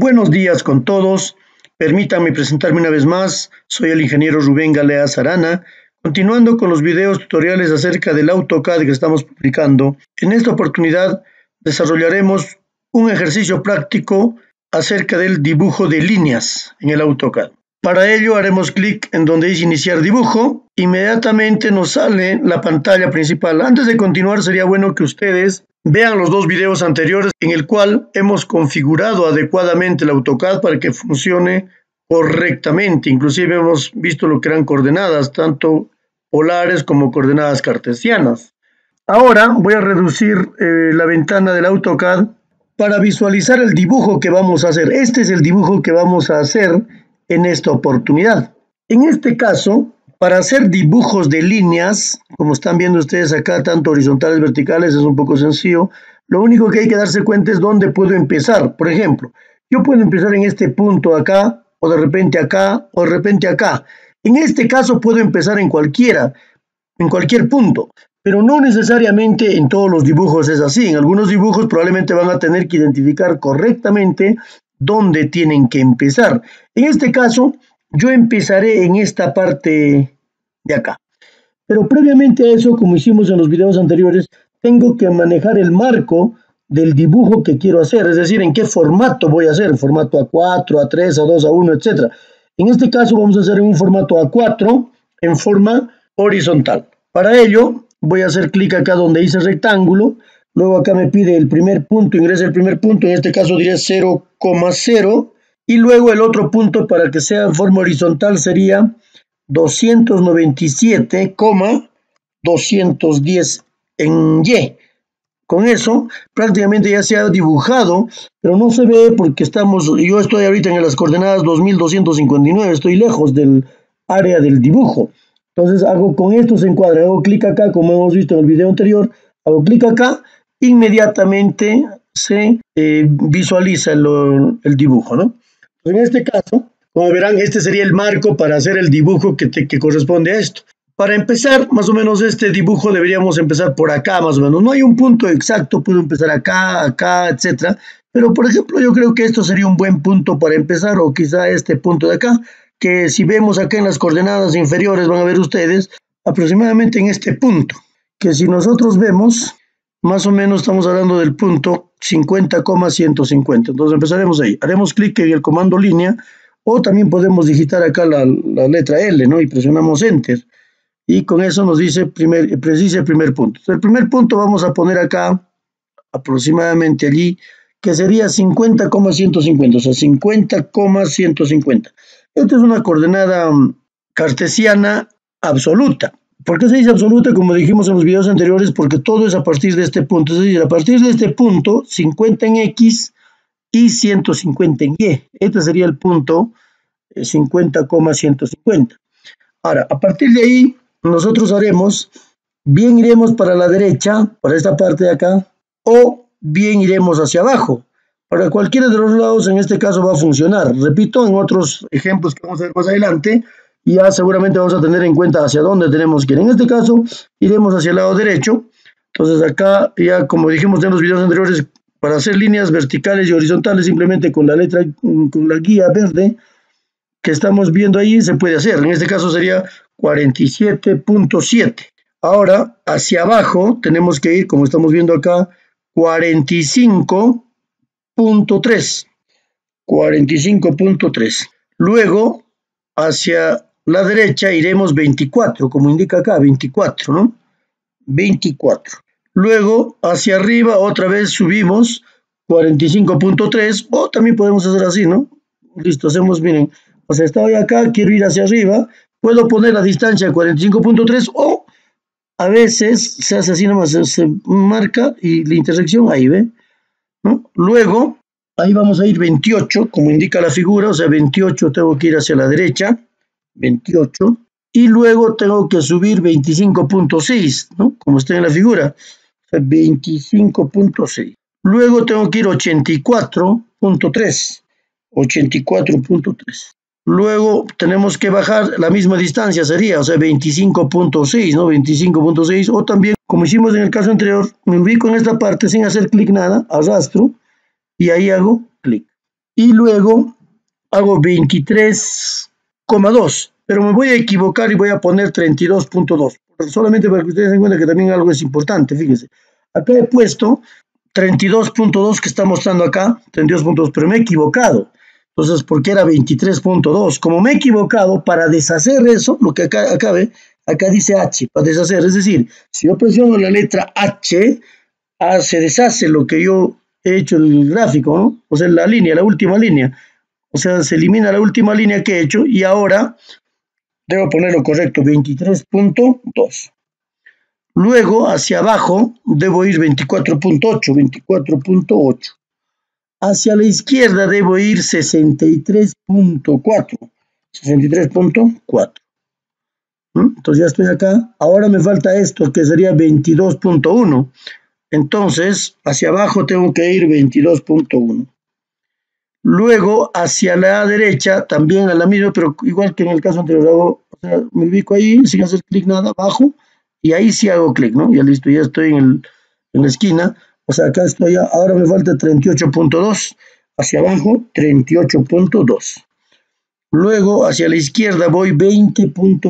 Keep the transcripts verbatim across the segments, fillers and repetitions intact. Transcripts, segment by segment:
Buenos días con todos. Permítanme presentarme una vez más. Soy el ingeniero Rubén Galeas Arana, continuando con los videos tutoriales acerca del AutoCAD que estamos publicando. En esta oportunidad desarrollaremos un ejercicio práctico acerca del dibujo de líneas en el AutoCAD. Para ello haremos clic en donde dice iniciar dibujo. Inmediatamente nos sale la pantalla principal. Antes de continuar, sería bueno que ustedes vean los dos videos anteriores en el cual hemos configurado adecuadamente el AutoCAD para que funcione correctamente. Inclusive hemos visto lo que eran coordenadas, tanto polares como coordenadas cartesianas. Ahora voy a reducir eh, la ventana del AutoCAD para visualizar el dibujo que vamos a hacer. Este es el dibujo que vamos a hacer en esta oportunidad. En este caso, para hacer dibujos de líneas, como están viendo ustedes acá, tanto horizontales, verticales, es un poco sencillo. Lo único que hay que darse cuenta es dónde puedo empezar. Por ejemplo, yo puedo empezar en este punto acá, o de repente acá, o de repente acá. En este caso puedo empezar en cualquiera, en cualquier punto, pero no necesariamente en todos los dibujos es así. En algunos dibujos probablemente van a tener que identificar correctamente dónde tienen que empezar. En este caso, yo empezaré en esta parte de acá. Pero previamente a eso, como hicimos en los videos anteriores, tengo que manejar el marco del dibujo que quiero hacer, es decir, en qué formato voy a hacer, en formato A cuatro, A tres, A dos, A uno, etcétera. En este caso vamos a hacer en un formato A cuatro en forma horizontal. Para ello, voy a hacer clic acá donde dice rectángulo. Luego acá me pide el primer punto, ingresa el primer punto, en este caso diré cero coma cero, y luego el otro punto para que sea en forma horizontal sería doscientos noventa y siete coma doscientos diez en Y. Con eso prácticamente ya se ha dibujado, pero no se ve porque estamos, yo estoy ahorita en las coordenadas dos mil doscientos cincuenta y nueve, estoy lejos del área del dibujo. Entonces hago con esto se encuadra, hago clic acá como hemos visto en el video anterior, hago clic acá, inmediatamente se eh, visualiza el, el dibujo, ¿no? En este caso, como verán, este sería el marco para hacer el dibujo que, te, que corresponde a esto. Para empezar, más o menos este dibujo deberíamos empezar por acá, más o menos. No hay un punto exacto, puedo empezar acá, acá, etcétera. Pero, por ejemplo, yo creo que esto sería un buen punto para empezar, o quizá este punto de acá, que si vemos acá en las coordenadas inferiores, van a ver ustedes, aproximadamente en este punto, que si nosotros vemos, más o menos estamos hablando del punto cincuenta coma ciento cincuenta. Entonces empezaremos ahí. Haremos clic en el comando línea, o también podemos digitar acá la, la letra L, ¿no? Y presionamos Enter. Y con eso nos dice, primer, precisa el primer punto. Entonces, el primer punto vamos a poner acá, aproximadamente allí, que sería cincuenta coma ciento cincuenta, o sea, cincuenta coma ciento cincuenta. Esta es una coordenada cartesiana absoluta. ¿Por qué se dice absoluta? Como dijimos en los videos anteriores, porque todo es a partir de este punto. Es decir, a partir de este punto, cincuenta en X y ciento cincuenta en Y. Este sería el punto cincuenta coma ciento cincuenta. Ahora, a partir de ahí, nosotros haremos, bien iremos para la derecha, para esta parte de acá, o bien iremos hacia abajo. Para cualquiera de los lados, en este caso, va a funcionar. Repito, en otros ejemplos que vamos a ver más adelante, ya seguramente vamos a tener en cuenta hacia dónde tenemos que ir. En este caso, iremos hacia el lado derecho. Entonces acá, ya como dijimos en los videos anteriores, para hacer líneas verticales y horizontales, simplemente con la letra, con la guía verde que estamos viendo ahí, se puede hacer. En este caso sería cuarenta y siete punto siete. Ahora, hacia abajo, tenemos que ir, como estamos viendo acá, cuarenta y cinco punto tres. cuarenta y cinco punto tres. Luego, hacia la derecha iremos veinticuatro, como indica acá, veinticuatro, ¿no? veinticuatro. Luego, hacia arriba, otra vez subimos cuarenta y cinco punto tres, o también podemos hacer así, ¿no? Listo, hacemos, miren, o sea, estoy acá, quiero ir hacia arriba, puedo poner la distancia cuarenta y cinco punto tres, o a veces se hace así nomás, se, se marca y la intersección ahí, ¿ve? ¿No? Luego, ahí vamos a ir veintiocho, como indica la figura, o sea, veintiocho tengo que ir hacia la derecha, veintiocho, y luego tengo que subir veinticinco punto seis, ¿no? Como está en la figura, o sea, veinticinco punto seis. Luego tengo que ir ochenta y cuatro punto tres, ochenta y cuatro punto tres. Luego tenemos que bajar la misma distancia, sería, o sea, veinticinco punto seis, ¿no? veinticinco punto seis, o también, como hicimos en el caso anterior, me ubico en esta parte sin hacer clic nada, arrastro, y ahí hago clic. y luego hago veintitrés coma dos, pero me voy a equivocar y voy a poner treinta y dos punto dos, solamente para que ustedes den cuenta que también algo es importante. Fíjense, acá he puesto treinta y dos punto dos que está mostrando acá, treinta y dos punto dos, pero me he equivocado. Entonces, porque era veintitrés punto dos. Como me he equivocado, para deshacer eso, lo que acá, acá ve, acá dice H, para deshacer. Es decir, si yo presiono la letra H, ah, se deshace lo que yo he hecho el gráfico, ¿no? O sea, la línea, la última línea. O sea, se elimina la última línea que he hecho y ahora debo poner lo correcto, veintitrés punto dos. Luego, hacia abajo, debo ir veinticuatro punto ocho, veinticuatro punto ocho. Hacia la izquierda debo ir sesenta y tres punto cuatro, sesenta y tres punto cuatro. Entonces ya estoy acá. Ahora me falta esto, que sería veintidós punto uno. Entonces, hacia abajo tengo que ir veintidós punto uno. Luego, hacia la derecha, también a la misma, pero igual que en el caso anterior, hago, o sea, me ubico ahí sin hacer clic nada, abajo, y ahí sí hago clic, ¿no? Ya listo, ya estoy en, el, en la esquina. O sea, acá estoy, ahora me falta treinta y ocho punto dos, hacia abajo treinta y ocho punto dos. Luego hacia la izquierda voy veinte punto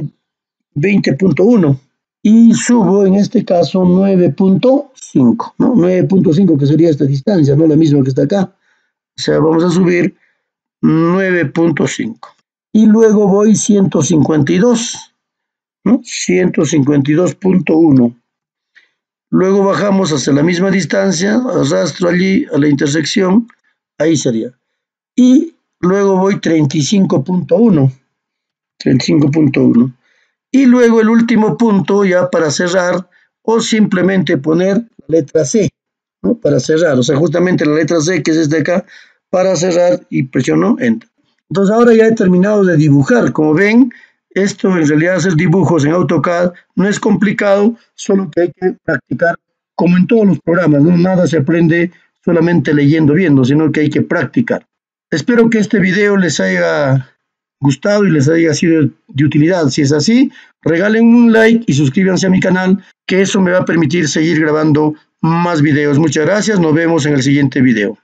uno y subo en este caso nueve punto cinco, ¿no? nueve punto cinco, que sería esta distancia, no la misma que está acá. O sea, vamos a subir nueve punto cinco. Y luego voy ciento cincuenta y dos, ¿no? ciento cincuenta y dos punto uno. Luego bajamos hacia la misma distancia, arrastro allí a la intersección, ahí sería. Y luego voy treinta y cinco punto uno, treinta y cinco punto uno. Y luego el último punto ya para cerrar, o simplemente poner la letra C, ¿no? Para cerrar, o sea, justamente la letra C, que es esta de acá, para cerrar, y presiono Enter. Entonces ahora ya he terminado de dibujar. Como ven, esto en realidad hacer dibujos en AutoCAD no es complicado, solo que hay que practicar, como en todos los programas, ¿no? Nada se aprende solamente leyendo, viendo, sino que hay que practicar. Espero que este video les haya gustado y les haya sido de utilidad. Si es así, regalen un like y suscríbanse a mi canal, que eso me va a permitir seguir grabando más videos. Muchas gracias, nos vemos en el siguiente video.